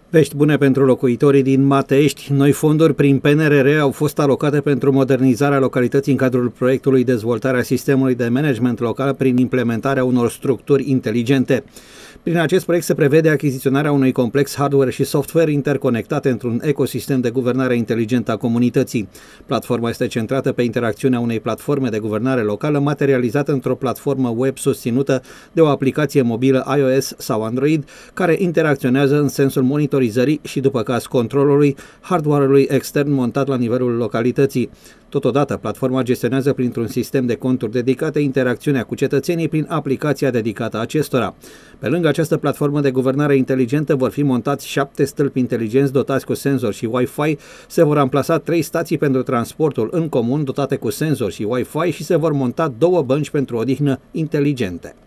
Vești bune pentru locuitorii din Matești. Noi fonduri prin PNRR au fost alocate pentru modernizarea localității în cadrul proiectului Dezvoltarea sistemului de management local prin implementarea unor structuri inteligente. Prin acest proiect se prevede achiziționarea unui complex hardware și software interconectate într-un ecosistem de guvernare inteligentă a comunității. Platforma este centrată pe interacțiunea unei platforme de guvernare locală materializată într-o platformă web susținută de o aplicație mobilă iOS sau Android, care interacționează în sensul monitorizării și, după caz controlului, hardware-ului extern montat la nivelul localității. Totodată, platforma gestionează printr-un sistem de conturi dedicate interacțiunea cu cetățenii prin aplicația dedicată acestora. Pe lângă această platformă de guvernare inteligentă vor fi montați 7 stâlpi inteligenți dotați cu senzor și Wi-Fi, se vor amplasa 3 stații pentru transportul în comun dotate cu senzor și Wi-Fi și se vor monta 2 bănci pentru odihnă inteligente.